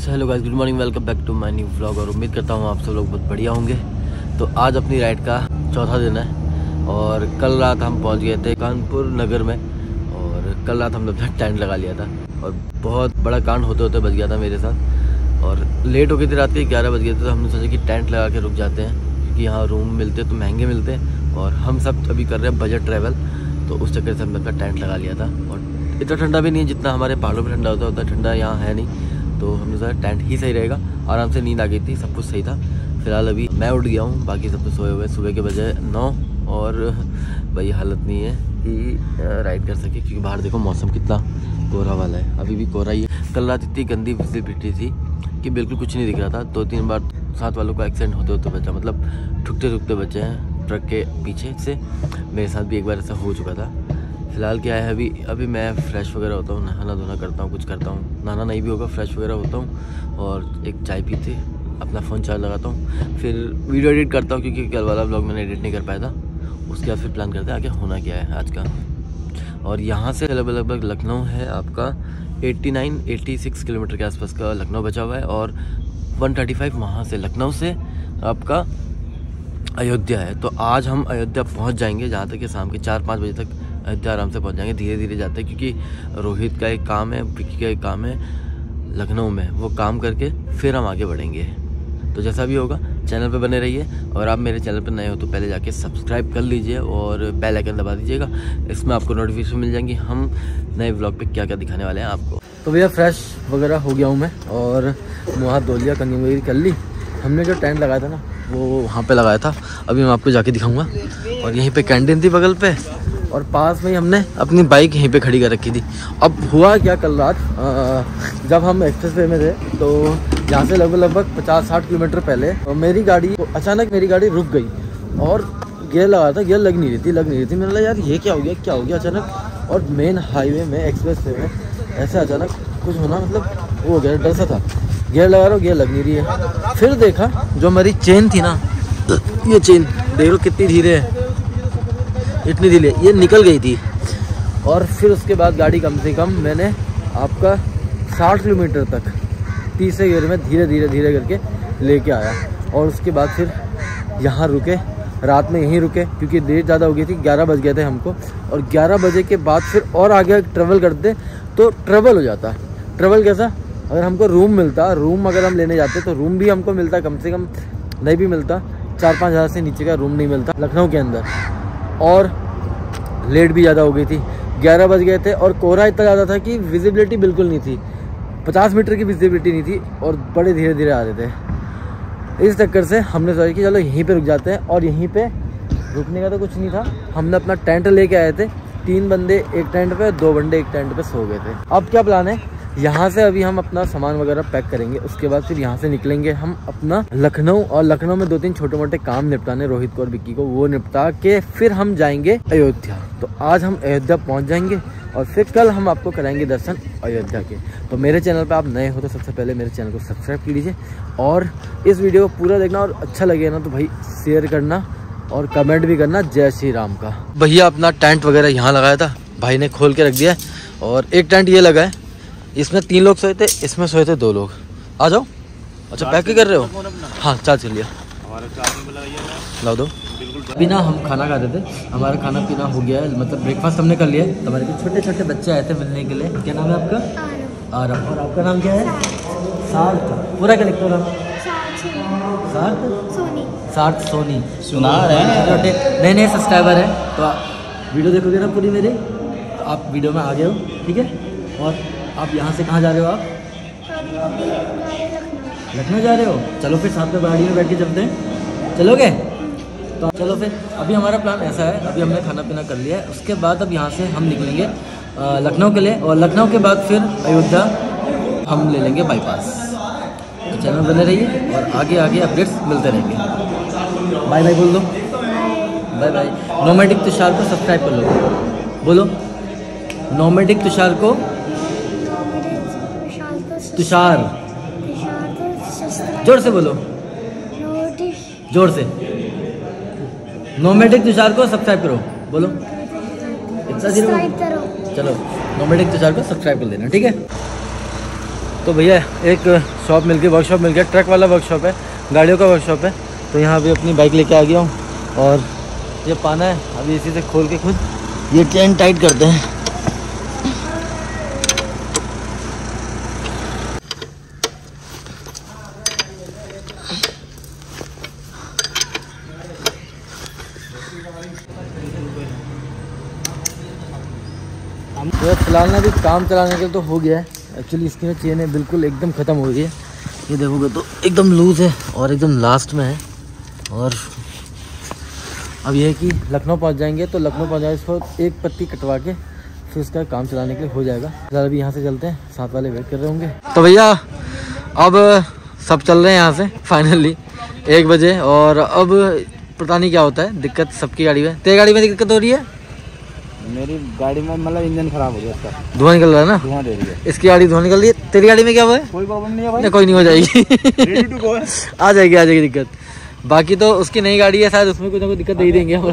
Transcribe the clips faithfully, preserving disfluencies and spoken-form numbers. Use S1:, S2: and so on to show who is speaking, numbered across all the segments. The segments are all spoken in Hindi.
S1: Hello guys, good morning, welcome back to my new vlog. और उम्मीद करता हूँ आप सब लोग बहुत बढ़िया होंगे। तो आज अपनी राइड का चौथा दिन है और कल रात हम पहुँच गए थे कानपुर नगर में। और कल रात हमने अपना टेंट लगा लिया था और बहुत बड़ा कांड होते होते बच गया था मेरे साथ। और लेट हो गई थी, रात के ग्यारह बज गए थे। तो हमने सोचा कि टेंट लगा के रुक जाते हैं क्योंकि यहाँ रूम मिलते तो महंगे मिलते हैं और हम सब अभी कर रहे हैं बजट ट्रैवल। तो उस चक्कर से हमने अपना टेंट लगा लिया था। और इतना ठंडा भी नहीं है जितना हमारे पहाड़ों पर ठंडा होता है, उतना ठंडा यहाँ है नहीं। तो हमने सोचा टेंट ही सही रहेगा। आराम से नींद आ गई थी, सब कुछ सही था। फिलहाल अभी मैं उठ गया हूँ, बाकी सब तो सोए हुए। सुबह के बजे नौ और भाई हालत नहीं है कि राइड कर सके क्योंकि बाहर देखो मौसम कितना कोहरा वाला है। अभी भी कोहरा ही है। कल रात इतनी गंदी विजिबिलिटी थी कि बिल्कुल कुछ नहीं दिख रहा था। दो तीन बार साथ वालों का एक्सीडेंट होते होते बचा, मतलब ठुकते ठुकते बचे हैं ट्रक के पीछे से। मेरे साथ भी एक बार ऐसा हो चुका था। फिलहाल क्या है, अभी अभी मैं फ्रेश वगैरह होता हूँ, नहाना धोना करता हूँ, कुछ करता हूँ। नहाना नहीं भी होगा, फ्रेश वगैरह होता हूँ और एक चाय पीते अपना फ़ोन चार्ज लगाता हूँ। फिर वीडियो एडिट करता हूँ क्योंकि कल वाला ब्लॉग मैंने एडिट नहीं कर पाया था। उसके बाद फिर प्लान करते हैं आगे होना क्या है आज का। और यहाँ से लगभग लगभग लखनऊ है आपका eighty nine eighty six kilometre के आसपास का लखनऊ बचा हुआ है। और वन थर्टी फाइव वहाँ से लखनऊ से आपका अयोध्या है। तो आज हम अयोध्या पहुँच जाएंगे, जहाँ तक कि शाम के चार पाँच बजे तक अयोध्या आराम से पहुंच जाएंगे। धीरे धीरे जाते हैं क्योंकि रोहित का एक काम है, विक्की का एक काम है लखनऊ में। वो काम करके फिर हम आगे बढ़ेंगे। तो जैसा भी होगा चैनल पे बने रहिए। और आप मेरे चैनल पे नए हो तो पहले जाके सब्सक्राइब कर लीजिए और बेल आइकन दबा दीजिएगा। इसमें आपको नोटिफिकेशन मिल जाएंगी हम नए व्लॉग पे क्या क्या दिखाने वाले हैं आपको। तो भैया फ्रेश वगैरह हो गया हूँ मैं और मुँह हाथ धो लिया, कंघी वगैरह कर ली। हमने जो टेंट लगाया था ना वो वहाँ पे लगाया था, अभी मैं आपको जाके दिखाऊंगा। और यहीं पे कैंटीन थी बगल पे और पास में ही हमने अपनी बाइक यहीं पे खड़ी कर रखी थी। अब हुआ क्या, कल रात आ, जब हम एक्सप्रेस वे में थे तो यहाँ से लगभग लगभग पचास साठ किलोमीटर पहले तो मेरी गाड़ी तो अचानक मेरी गाड़ी रुक गई और गियर लगा था, गियर लग नहीं रही थी लग नहीं रही थी मैंने लगा यार ये क्या हो गया क्या हो गया अचानक। और मेन हाईवे में एक्सप्रेस वे में ऐसे अचानक कुछ होना मतलब वो हो गया, डर सा था। गियर लगा रहा हूँ, गियर लग नहीं रही है। फिर देखा जो हमारी चेन थी ना, ये चेन देख लो कितनी धीरे है, इतनी धीरे ये निकल गई थी। और फिर उसके बाद गाड़ी कम से कम मैंने आपका साठ किलोमीटर तक तीसरे गियर में धीरे धीरे धीरे करके लेके आया। और उसके बाद फिर यहाँ रुके, रात में यहीं रुके क्योंकि देर ज़्यादा हो गई थी, ग्यारह बज गए थे हमको। और ग्यारह बजे के बाद फिर और आगे ट्रेवल करते तो ट्रेवल हो जाता। ट्रेवल कैसा, अगर हमको रूम मिलता, रूम अगर हम लेने जाते तो रूम भी हमको मिलता कम से कम, नहीं भी मिलता चार पाँच हज़ार से नीचे का रूम नहीं मिलता लखनऊ के अंदर। और लेट भी ज़्यादा हो गई थी, ग्यारह बज गए थे और कोहरा इतना ज़्यादा था कि विजिबिलिटी बिल्कुल नहीं थी, पचास मीटर की विजिबिलिटी नहीं थी और बड़े धीरे धीरे आ रहे थे। इस चक्कर से हमने सोचा कि चलो यहीं पे रुक जाते हैं। और यहीं पे रुकने का तो कुछ नहीं था, हमने अपना टेंट लेके आए थे। तीन बंदे एक टेंट पे, दो बंदे एक टेंट पे सो गए थे। अब क्या प्लान है, यहाँ से अभी हम अपना सामान वगैरह पैक करेंगे, उसके बाद फिर यहाँ से निकलेंगे हम अपना लखनऊ। और लखनऊ में दो तीन छोटे मोटे काम निपटाने रोहित को और विक्की को, वो निपटा के फिर हम जाएंगे अयोध्या। तो आज हम अयोध्या पहुँच जाएंगे और फिर कल हम आपको कराएंगे दर्शन अयोध्या के। तो मेरे चैनल पर आप नए हो तो सबसे पहले मेरे चैनल को सब्सक्राइब कर लीजिए और इस वीडियो को पूरा देखना। और अच्छा लगे ना तो भाई शेयर करना और कमेंट भी करना। जय श्री राम का। भैया अपना टेंट वगैरह यहाँ लगाया था, भाई ने खोल के रख दिया। और एक टेंट ये लगा है, इसमें तीन लोग सोए थे, इसमें सोए थे दो लोग। आ जाओ। अच्छा पैक ही कर रहे हो? हाँ चार्ज कर लिया, लाओ दो। अभी ना हम खाना खाते थे, हमारा खाना पीना हो गया है, मतलब ब्रेकफास्ट हमने कर लिया है। हमारे कुछ छोटे छोटे बच्चे आए थे मिलने के लिए। क्या नाम है आपका? आरम। और आपका नाम क्या है? सार्थ। पूरा क्या लिखते हो नाम? सार्थ सोनी। सार्थ सोनी सुना रहे छोटे नए नए सब्सक्राइबर है तो आप वीडियो देखोगे ना पूरी मेरी, आप वीडियो में आ गए हो, ठीक है। और आप यहाँ से कहाँ जा रहे हो? आप लखनऊ जा रहे हो? चलो फिर साथ में गाड़ी में बैठ के चलते हैं, चलोगे? तो चलो फिर अभी हमारा प्लान ऐसा है, अभी हमने खाना पीना कर लिया है, उसके बाद अब यहाँ से हम निकलेंगे लखनऊ के लिए। और लखनऊ के बाद फिर अयोध्या हम ले लेंगे बाईपास। तो चैनल बने रहिए और आगे आगे अपडेट्स मिलते रहेंगे। बाय बाय बोल दो, बाय बाय। नोमैडिक तुषार को सब्सक्राइब कर लो, बोलो नोमैडिक तुषार को, तुषार जोर से बोलो, जोर से। नोमैडिक तुषार को सब्सक्राइब करो, बोलो इतना। चलो नोमैडिक तुषार को सब्सक्राइब कर लेना, ठीक है। तो भैया एक शॉप मिल गई, वर्कशॉप मिल गया, ट्रक वाला वर्कशॉप है, गाड़ियों का वर्कशॉप है। तो यहाँ भी अपनी बाइक लेके आ गया हूँ और ये पाना है, अभी इसी से खोल के खुद ये चेन टाइट करते हैं। तो फिलहाल ना अभी काम चलाने के लिए तो हो गया है। एक्चुअली इसकी ना चेन है बिल्कुल एकदम ख़त्म हो गई है, ये देखोगे तो एकदम लूज़ है और एकदम लास्ट में है। और अब ये है कि लखनऊ पहुंच जाएंगे, तो लखनऊ पहुंच जाए इसको एक पत्ती कटवा के फिर इसका काम चलाने के लिए हो जाएगा। फिलहाल अभी यहाँ से चलते हैं, साथ वाले वेट कर रहे होंगे। तो भैया अब सब चल रहे हैं यहाँ से फाइनली एक बजे। और अब पता नहीं क्या होता है, दिक्कत सबकी गाड़ी में। तेरी गाड़ी में दिक्कत हो रही है?
S2: मेरी गाड़ी में मतलब इंजन खराब हो गया, इसका
S1: धुआं निकल रहा है ना?
S2: धुआं दे रही है
S1: इसकी गाड़ी धुआं निकल रही है। तेरी गाड़ी में क्या हुआ है?
S2: कोई प्रॉब्लम नहीं है भाई,
S1: नहीं, कोई नहीं, हो जाएगी
S2: रेडी टू गो है।
S1: आ जाएगी आ जाएगी दिक्कत। बाकी तो उसकी नई गाड़ी है, शायद उसमें कुछ ना कुछ दिक्कत दे ही देंगे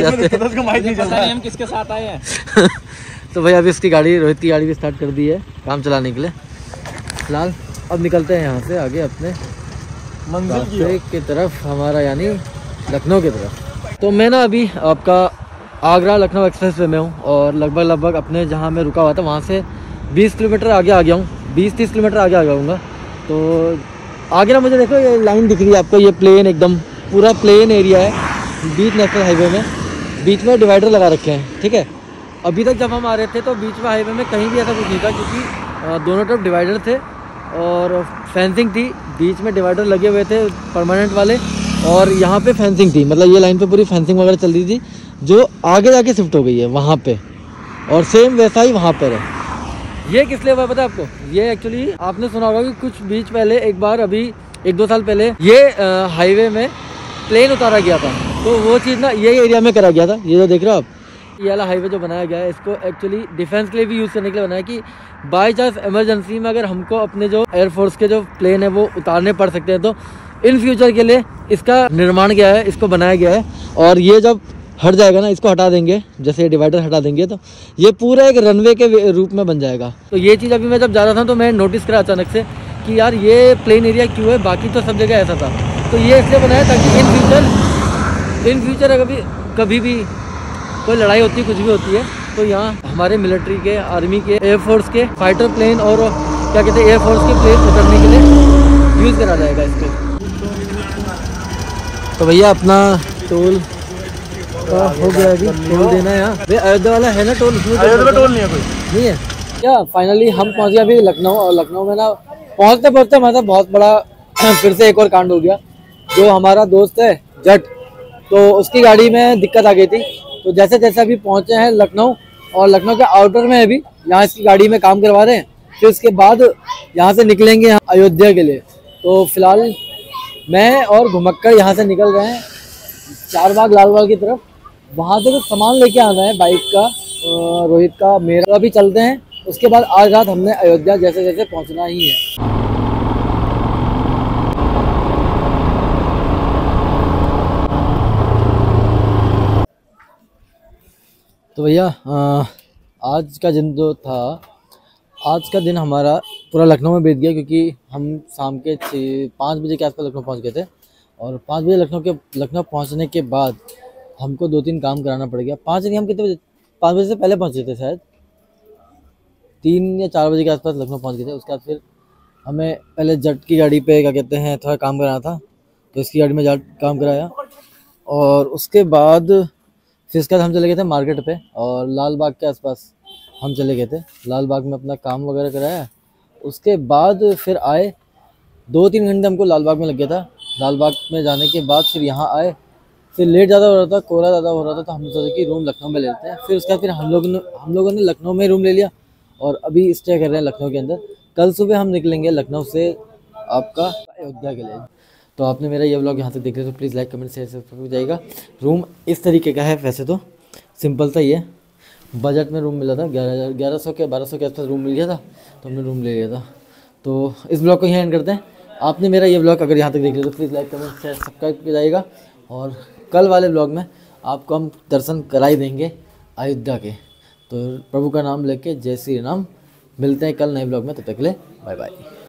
S1: हम
S2: किसके साथ आए हैं।
S1: तो भाई अभी इसकी गाड़ी, रोहित की गाड़ी भी स्टार्ट कर दी है काम चलाने के लिए। फिलहाल अब निकलते हैं यहाँ से आगे अपने मंजिल की तरफ, हमारा यानी लखनऊ की तरफ। तो मैं ना अभी आपका आगरा लखनऊ एक्सप्रेस वे में हूँ और लगभग लगभग अपने जहाँ मैं रुका हुआ था वहाँ से बीस किलोमीटर आगे आ गया हूँ, बीस तीस किलोमीटर आगे आ जाऊँगा। तो आगे ना मुझे देखो ये लाइन दिख रही है आपको, ये प्लेन एकदम पूरा प्लेन एरिया है बीच नेशनल हाईवे में, बीच में डिवाइडर लगा रखे हैं। ठीक है, अभी तक जब हम आ रहे थे तो बीच में हाईवे में कहीं भी ऐसा कुछ नहीं था, क्योंकि दोनों तरफ डिवाइडर थे और फेंसिंग थी, बीच में डिवाइडर लगे हुए थे परमानेंट वाले, और यहाँ पे फेंसिंग थी। मतलब ये लाइन पे पूरी फेंसिंग वगैरह चल रही थी, जो आगे जाके शिफ्ट हो गई है वहाँ पे, और सेम वैसा ही वहाँ पर है। ये किस लिए हुआ पता है आपको? ये एक्चुअली आपने सुना होगा कि कुछ बीच पहले एक बार, अभी एक दो साल पहले, ये हाईवे में प्लेन उतारा गया था। तो वो चीज़ ना ये एरिया में करा गया था। ये जो देख रहे हो आप, ये वाला हाईवे जो बनाया गया है, इसको एक्चुअली डिफेंस के लिए भी यूज़ करने के लिए बनाया, कि बाई चांस इमरजेंसी में अगर हमको अपने जो एयरफोर्स के जो प्लेन है वो उतारने पड़ सकते हैं, तो इन फ्यूचर के लिए इसका निर्माण किया है, इसको बनाया गया है। और ये जब हट जाएगा ना, इसको हटा देंगे, जैसे डिवाइडर हटा देंगे, तो ये पूरा एक रनवे के रूप में बन जाएगा। तो ये चीज़ अभी मैं जब जा रहा था तो मैं नोटिस करा अचानक से कि यार ये प्लेन एरिया क्यों है, बाकी तो सब जगह ऐसा था। तो ये इसलिए बनाया ताकि इन फ्यूचर इन फ्यूचर अगर भी कभी भी कोई लड़ाई होती है, कुछ भी होती है, तो यहाँ हमारे मिलिट्री के, आर्मी के, एयरफोर्स के फाइटर प्लेन और क्या कहते हैं एयरफोर्स के प्लेन उतरने के लिए यूज़ करा जाएगा इसको। तो भैया अपना टोल का हो गया, अभी टोल देना है यहाँ। भैया अयोध्या वाला है ना टोल?
S2: अयोध्या में टोल नहीं है कोई,
S1: नहीं है क्या? फाइनली हम पहुँच गए अभी लखनऊ, और लखनऊ में ना पहुँचते पहुँचते हमारा बहुत बड़ा फिर से एक और कांड हो गया। जो हमारा दोस्त है जट, तो उसकी गाड़ी में दिक्कत आ गई थी। तो जैसे जैसे अभी पहुँचे हैं लखनऊ, और लखनऊ के आउटर में अभी यहाँ इसकी गाड़ी में काम करवा रहे हैं, फिर उसके बाद यहाँ से निकलेंगे अयोध्या के लिए। तो फिलहाल मैं और घुमक्कड़ यहाँ से निकल रहे हैं चार बाग लालबाग की तरफ। वहाँ से कुछ सामान लेके आना है बाइक का, रोहित का, मेरा। तो अभी चलते हैं, उसके बाद आज रात हमने अयोध्या जैसे जैसे पहुँचना ही है। तो भैया आज का दिन जो था, आज का दिन हमारा पूरा लखनऊ में बीत गया, क्योंकि हम शाम के पाँच बजे के आसपास लखनऊ पहुंच गए थे। और पाँच बजे लखनऊ के लखनऊ पहुंचने के बाद हमको दो तीन काम कराना पड़ गया। पाँच नहीं, हम कितने बजे? पाँच बजे से पहले पहुंचे थे, शायद तीन या चार बजे के आसपास लखनऊ पहुंच गए थे। उसके बाद फिर हमें पहले जट की गाड़ी पे क्या कहते हैं थोड़ा काम कराना था, तो इसकी गाड़ी में जट काम कराया। और उसके बाद फिर इसके बाद हम चले गए थे मार्केट पे, और लाल बाग के आसपास हम चले गए थे। लाल बाग में अपना काम वगैरह कराया। उसके बाद फिर आए, दो तीन घंटे हमको लाल बाग में लग गया था। लाल बाग में जाने के बाद फिर यहाँ आए, फिर लेट ज़्यादा हो रहा था, कोहरा ज़्यादा हो रहा था, तो हमने सोचा कि रूम लखनऊ में ले लेते हैं। फिर उसके बाद फिर हम लोग ने हम लोगों ने लखनऊ में रूम ले लिया, और अभी स्टे कर रहे हैं लखनऊ के अंदर। कल सुबह हम निकलेंगे लखनऊ से आपका अयोध्या के लिए। तो आपने मेरा ये व्लॉग यहाँ तक देख लिया तो please like comment share subscribe हो जाएगा। रूम इस तरीके का है, वैसे तो सिंपल सा ही है। बजट में रूम मिला था, ग्यारह हज़ार ग्यारह सौ के बारह सौ के आसपास रूम मिल गया था, तो हमने रूम ले लिया था। तो इस ब्लॉग को यहाँ एंड करते हैं। आपने मेरा ये ब्लॉग अगर यहाँ तक देख लिया तो please like comment share subscribe किया जाएगा। और कल वाले ब्लॉग में आपको हम दर्शन कराई देंगे अयोध्या के। तो प्रभु का नाम लेके जय श्री राम। मिलते हैं कल नए ब्लॉग में, तब तक के लिए बाय बाय।